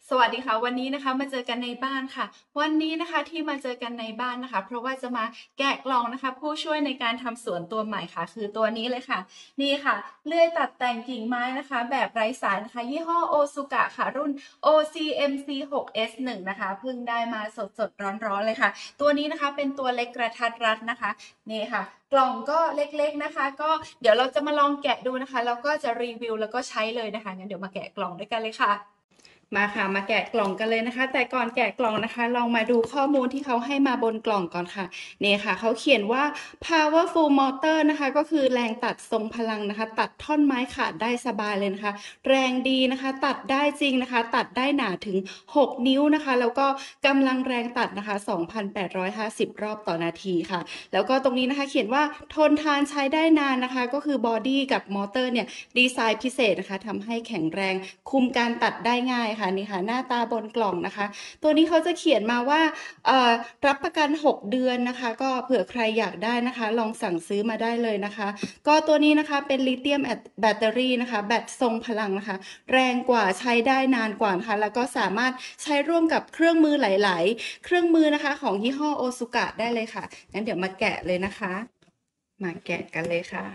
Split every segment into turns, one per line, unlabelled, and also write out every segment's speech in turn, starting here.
สวัสดีค่ะวันนี้นะคะมาเจอกันในบ้านค่ะวันนี้นะคะที่มาเจอกันในบ้านนะคะเพราะว่าจะมาแกะกล่องนะคะผู้ช่วยในการทำสวนตัวใหม่ค่ะคือตัวนี้เลยค่ะนี่ค่ะเลื่อยตัดแต่งกิ่งไม้นะคะแบบไร้สายนะคะยี่ห้อโอซูกะค่ะรุ่น OCMC 6S1 นะคะเพิ่งได้มาสดๆร้อนๆเลยค่ะตัวนี้นะคะเป็นตัวเล็กกระทัดรัดนะคะนี่ค่ะกล่องก็เล็กๆนะคะก็เดี๋ยวเราจะมาลองแกะดูนะคะแล้วก็จะรีวิวแล้วก็ใช้เลยนะคะงั้นเดี๋ยวมาแกะกล่องด้วยกันเลยค่ะ มาค่ะมาแกะกล่องกันเลยนะคะแต่ก่อนแกะกล่องนะคะลองมาดูข้อมูลที่เขาให้มาบนกล่องก่อนค่ะนี่ค่ะเขาเขียนว่า powerful motor นะคะก็คือแรงตัดทรงพลังนะคะตัดท่อนไม้ขาดได้สบายเลยนะคะแรงดีนะคะตัดได้จริงนะคะตัดได้หนาถึง6นิ้วนะคะแล้วก็กำลังแรงตัดนะคะ2,850 รอบต่อนาทีค่ะแล้วก็ตรงนี้นะคะเขียนว่าทนทานใช้ได้นานนะคะก็คือบอดี้กับมอเตอร์เนี่ยดีไซน์พิเศษนะคะทำให้แข็งแรงคุมการตัดได้ง่ายค่ะนี่ค่ะหน้าตาบนกล่องนะคะตัวนี้เขาจะเขียนมาว่ารับประกัน6เดือนนะคะก็เผื่อใครอยากได้นะคะลองสั่งซื้อมาได้เลยนะคะก็ตัวนี้นะคะเป็นลิเธียมแบตเตอรี่นะคะแบตทรงพลังนะคะแรงกว่าใช้ได้นานกว่านะคะแล้วก็สามารถใช้ร่วมกับเครื่องมือหลายๆเครื่องมือนะคะของยี่ห้อโอซุกะได้เลยค่ะงั้นเดี๋ยวมาแกะเลยนะคะมาแกะกันเลยค่ะ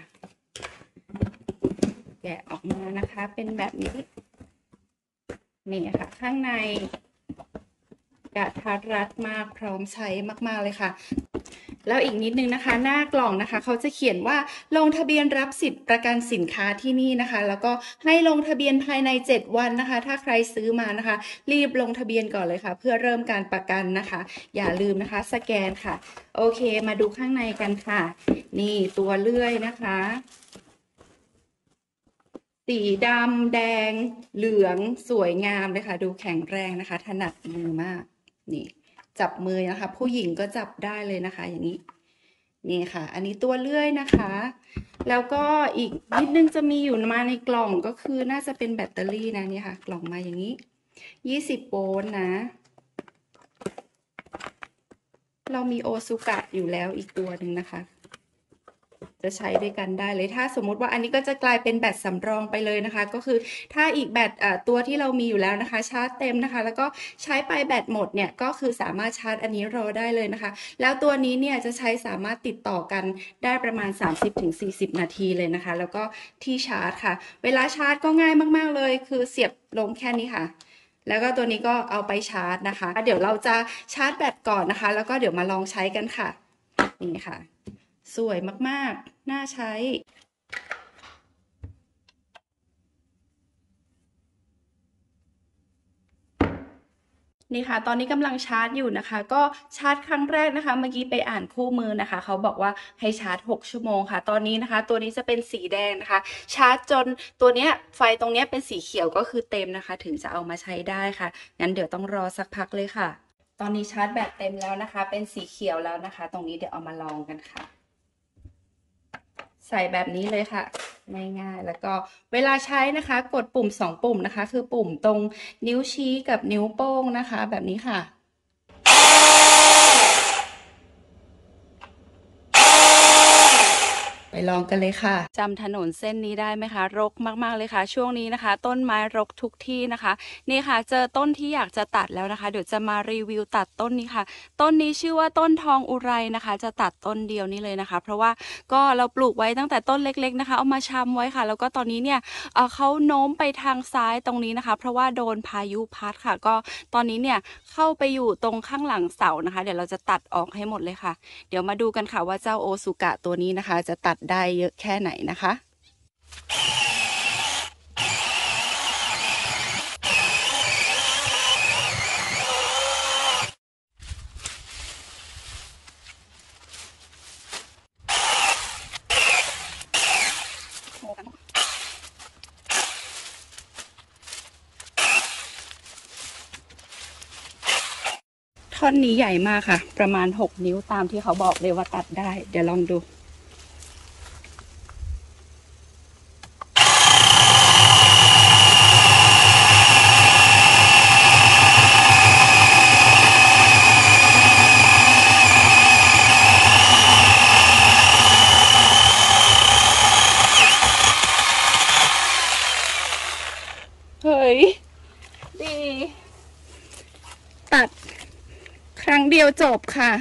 แกะออกมานะคะเป็นแบบนี้นี่ค่ะข้างในกระทัดรัดมากพร้อมใช้มากๆเลยค่ะแล้วอีกนิดนึงนะคะหน้ากล่องนะคะเขาจะเขียนว่าลงทะเบียนรับสิทธิ์ประกันสินค้าที่นี่นะคะแล้วก็ให้ลงทะเบียนภายใน7วันนะคะถ้าใครซื้อมานะคะรีบลงทะเบียนก่อนเลยค่ะเพื่อเริ่มการประกันนะคะอย่าลืมนะคะสแกนค่ะโอเคมาดูข้างในกันค่ะนี่ตัวเลื่อยนะคะสีดำแดงเหลืองสวยงามเลยค่ะดูแข็งแรงนะคะถนัดมือมากนี่จับมือนะคะผู้หญิงก็จับได้เลยนะคะอย่างนี้นี่ค่ะอันนี้ตัวเลื่อยนะคะแล้วก็อีกนิดนึงจะมีอยู่มาในกล่องก็คือน่าจะเป็นแบตเตอรี่นะนี่ค่ะกล่องมาอย่างนี้20โวลต์นะเรามีโอซุกะอยู่แล้วอีกตัวหนึ่งนะคะจะใช้ด้วยกันได้เลยถ้าสมมุติว่าอันนี้ก็จะกลายเป็นแบตสำรองไปเลยนะคะก็คือถ้าอีกแบตตัวที่เรามีอยู่แล้วนะคะชาร์จเต็มนะคะแล้วก็ใช้ไปแบตหมดเนี่ยก็คือสามารถชาร์จอันนี้รอได้เลยนะคะแล้วตัวนี้เนี่ยจะใช้สามารถติดต่อกันได้ประมาณ 30-40 นาทีเลยนะคะแล้วก็ที่ชาร์จค่ะเวลาชาร์จก็ง่ายมากๆเลยคือเสียบลงแค่นี้ค่ะแล้วก็ตัวนี้ก็เอาไปชาร์จนะคะเดี๋ยวเราจะชาร์จแบตก่อนนะคะแล้วก็เดี๋ยวมาลองใช้กันค่ะนี่ค่ะสวยมากๆน่าใช้นี่ค่ะตอนนี้กำลังชาร์จอยู่นะคะก็ชาร์จครั้งแรกนะคะเมื่อกี้ไปอ่านคู่มือนะคะเขาบอกว่าให้ชาร์จ6ชั่วโมงค่ะตอนนี้นะคะตัวนี้จะเป็นสีแดงนะคะชาร์จจนตัวเนี้ยไฟตรงเนี้ยเป็นสีเขียวก็คือเต็มนะคะถึงจะเอามาใช้ได้ค่ะงั้นเดี๋ยวต้องรอสักพักเลยค่ะตอนนี้ชาร์จแบตเต็มแล้วนะคะเป็นสีเขียวแล้วนะคะตรงนี้เดี๋ยวเอามาลองกันค่ะใส่แบบนี้เลยค่ะง่ายๆแล้วก็เวลาใช้นะคะกดปุ่ม2ปุ่มนะคะคือปุ่มตรงนิ้วชี้กับนิ้วโป้งนะคะแบบนี้ค่ะไปลองกันเลยค่ะจำถนนเส้นนี้ได้ไหมคะรกมากๆเลยค่ะช่วงนี้นะคะต้นไม้รกทุกที่นะคะนี่ค่ะเจอต้นที่อยากจะตัดแล้วนะคะเดี๋ยวจะมารีวิวตัดต้นนี้ค่ะต้นนี้ชื่อว่าต้นทองอุไรนะคะจะตัดต้นเดียวนี้เลยนะคะเพราะว่าก็เราปลูกไว้ตั้งแต่ต้นเล็กๆนะคะเอามาชำไว้ค่ะแล้วก็ตอนนี้เนี่ยเขาโน้มไปทางซ้ายตรงนี้นะคะเพราะว่าโดนพายุพัดค่ะก็ตอนนี้เนี่ยเข้าไปอยู่ตรงข้างหลังเสานะคะเดี๋ยวเราจะตัดออกให้หมดเลยค่ะเดี๋ยวมาดูกันค่ะว่าเจ้าโอซุกะตัวนี้นะคะจะตัดได้เยอะแค่ไหนนะคะท่อนนี้ใหญ่มากค่ะประมาณ6นิ้วตามที่เขาบอกเลยว่าตัดได้เดี๋ยวลองดูเฮ้ยดีตัดครั้งเดียวจบค่ะ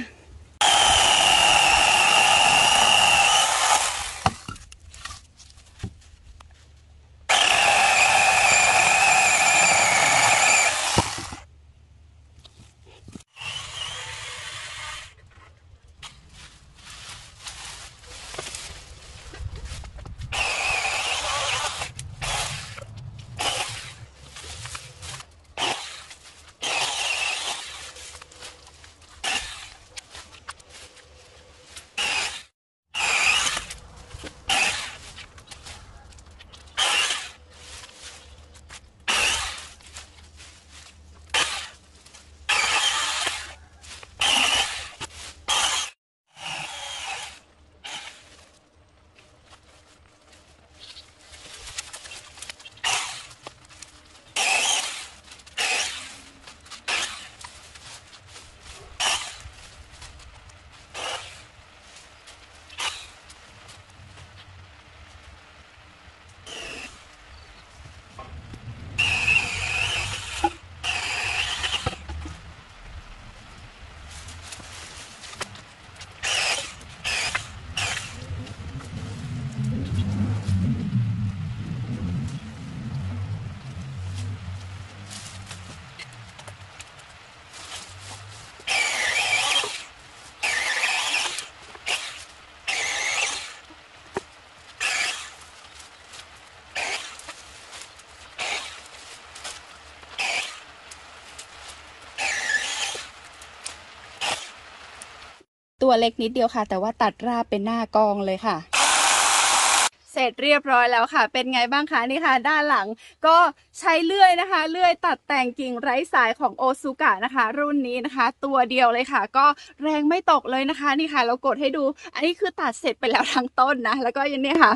ตัวเล็กนิดเดียวค่ะแต่ว่าตัดราบเป็นหน้ากองเลยค่ะเสร็จเรียบร้อยแล้วค่ะเป็นไงบ้างคะนี่ค่ะด้านหลังก็ใช้เลื่อยนะคะเลื่อยตัดแต่งกิ่งไร้สายของโอซูกะนะคะรุ่นนี้นะคะตัวเดียวเลยค่ะก็แรงไม่ตกเลยนะคะนี่ค่ะเรากดให้ดูอันนี้คือตัดเสร็จไปแล้วทั้งต้นนะแล้วก็ยังเนี่ยค่ะ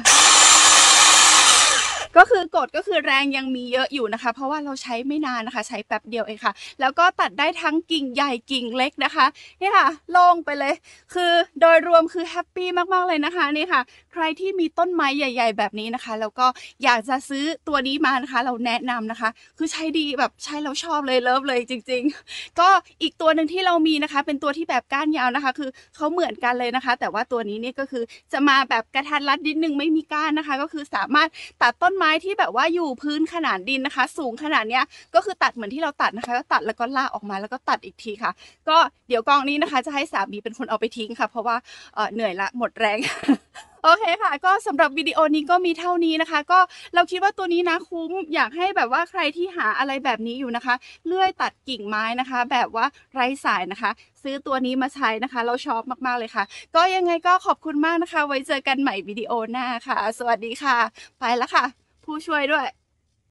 ก็คือกดก็คือแรงยังมีเยอะอยู่นะคะเพราะว่าเราใช้ไม่นานนะคะใช้แป๊บเดียวเองค่ะแล้วก็ตัดได้ทั้งกิ่งใหญ่กิ่งเล็กนะคะนี่ค่ะโล่งไปเลยคือโดยรวมคือแฮปปี้มากๆเลยนะคะนี่ค่ะใครที่มีต้นไม้ใหญ่ๆแบบนี้นะคะแล้วก็อยากจะซื้อตัวนี้มานะคะเราแนะนำนะคะคือใช้ดีแบบใช้แล้วชอบเลยเลิฟเลยจริงๆก็อีกตัวหนึ่งที่เรามีนะคะเป็นตัวที่แบบก้านยาวนะคะคือเขาเหมือนกันเลยนะคะแต่ว่าตัวนี้นี่ก็คือจะมาแบบกระทัดรัดนิดนึงไม่มีก้านนะคะก็คือสามารถตัดต้นไม้ที่แบบว่าอยู่พื้นขนาดดินนะคะสูงขนาดเนี้ยก็คือตัดเหมือนที่เราตัดนะคะก็ตัดแล้วก็ลากออกมาแล้วก็ตัดอีกทีค่ะก็เดี๋ยวกองนี้นะคะจะให้สามีเป็นคนเอาไปทิ้งค่ะเพราะว่าเหนื่อยละหมดแรง โอเคค่ะก็สำหรับวิดีโอนี้ก็มีเท่านี้นะคะก็เราคิดว่าตัวนี้นะคุ้มอยากให้แบบว่าใครที่หาอะไรแบบนี้อยู่นะคะเลื่อยตัดกิ่งไม้นะคะแบบว่าไร้สายนะคะซื้อตัวนี้มาใช้นะคะเราชอบมากๆเลยค่ะก็ยังไงก็ขอบคุณมากนะคะไว้เจอกันใหม่วิดีโอหน้าค่ะสวัสดีค่ะไปแล้วค่ะผู้ช่วยด้วย